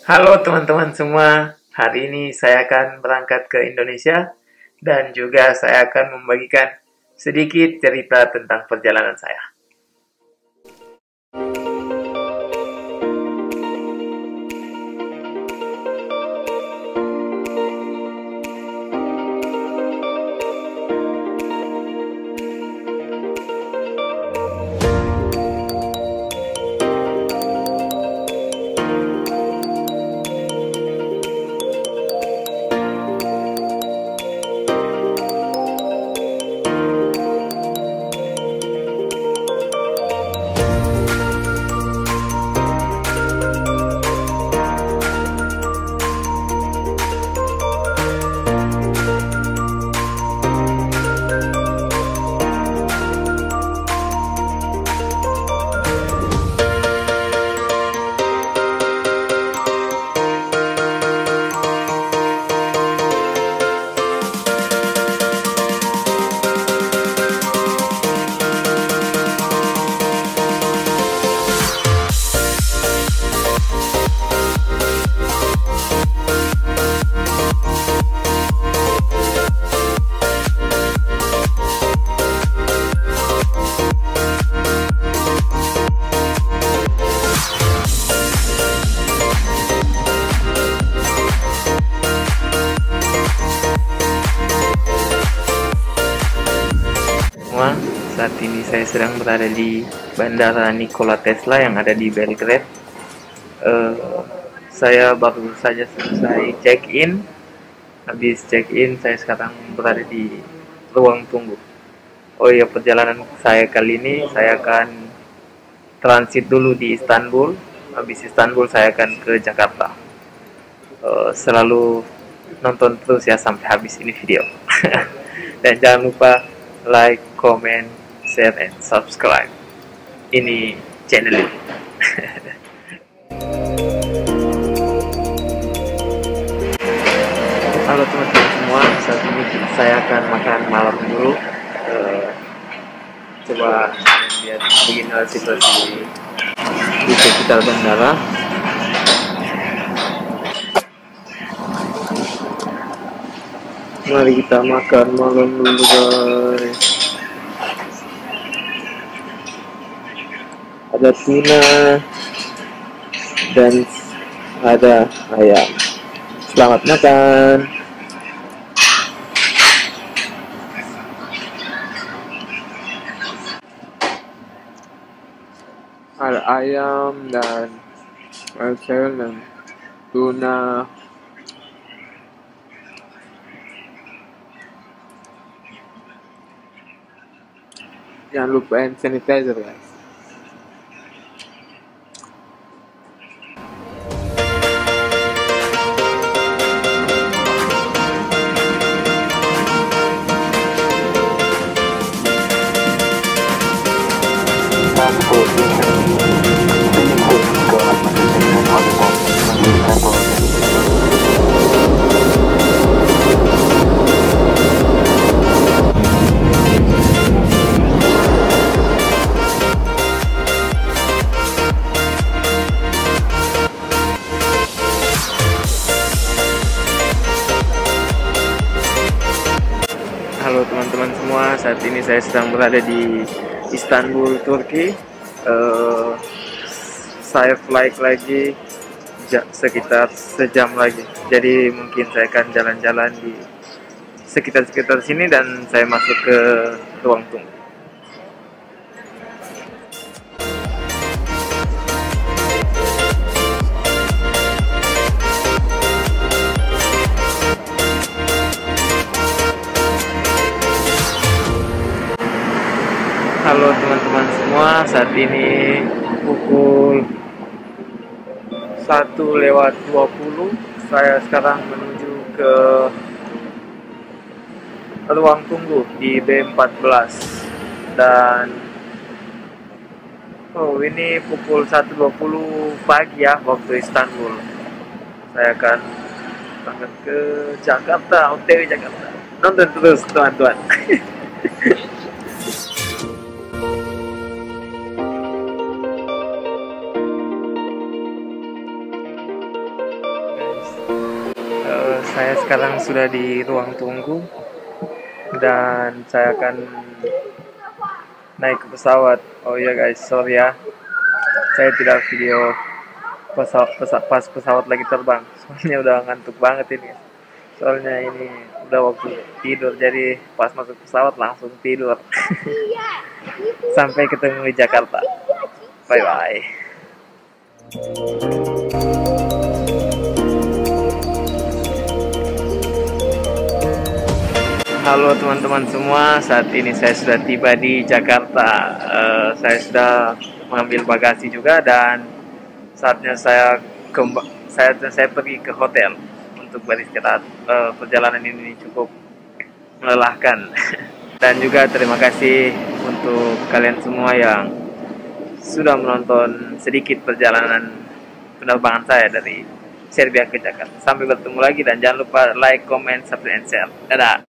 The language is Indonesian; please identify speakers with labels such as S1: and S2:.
S1: Halo teman-teman semua, hari ini saya akan berangkat ke Indonesia dan juga saya akan membagikan sedikit cerita tentang perjalanan saya. Saat ini saya sedang berada di Bandara Nikola Tesla yang ada di Belgrade. Saya baru saja selesai check-in. Habis check-in, saya sekarang berada di ruang tunggu. Oh iya, perjalanan saya kali ini saya akan transit dulu di Istanbul. Habis Istanbul saya akan ke Jakarta. Selalu nonton terus ya sampai habis ini video. Dan jangan lupa like, comment, share, and subscribe ini channel ini. Halo teman-teman semua, saat ini saya akan makan malam dulu. Coba lihat beginilah situasi di sekitar bandara. Mari kita makan malam dulu guys. Ada tuna dan ada ayam. Selamat makan. Ada ayam dan ayam dan tuna. Jangan lupa hand sanitizer guys. Halo teman-teman semua, saat ini saya sedang berada di Istanbul, Turki. Saya flight lagi sekitar sejam lagi, jadi mungkin saya akan jalan-jalan di sekitar sini dan saya masuk ke ruang tunggu. Halo teman-teman semua, saat ini pukul 1:20. Saya sekarang menuju ke ruang tunggu di B14 dan ini pukul 1:20 pagi ya waktu Istanbul. Saya akan berangkat ke Jakarta, OTW Jakarta. Nonton terus teman-teman. sekarang sudah di ruang tunggu dan saya akan naik ke pesawat. Oh iya guys, sorry ya, saya tidak video pas pesawat lagi terbang, soalnya udah ngantuk banget ini. Soalnya ini udah waktu tidur, jadi pas masuk pesawat langsung tidur. Sampai ketemu di Jakarta. Bye bye. Halo teman-teman semua, saat ini saya sudah tiba di Jakarta. Saya sudah mengambil bagasi juga dan saatnya saya pergi ke hotel untuk beristirahat. Perjalanan ini cukup melelahkan. Dan juga terima kasih untuk kalian semua yang sudah menonton sedikit perjalanan penerbangan saya dari Serbia ke Jakarta. Sampai bertemu lagi dan jangan lupa like, comment, subscribe, and share. Dadah.